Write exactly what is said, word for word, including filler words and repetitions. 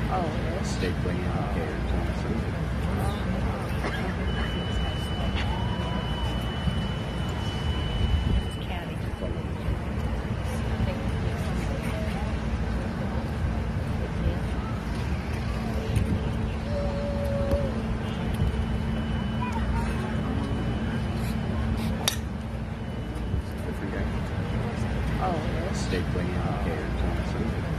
Oh, really? State Land Care, Tennessee. County. Different guy. Oh, really? State Land Care, Tennessee.